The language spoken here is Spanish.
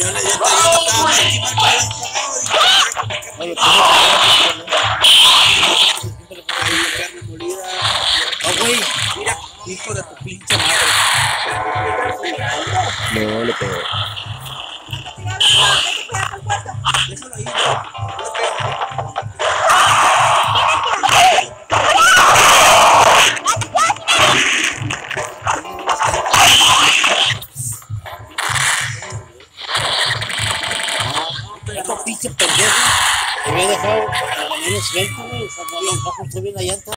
yo trataba de estimar para el pagado. Oye, Carne molida. Oh, güey, mira, hijo de tu pinche madre. no le pegó. Déjalo ahí. Esta pinche pendeja me había dejado en el suelto, güey. O sea, no construí bien la llanta.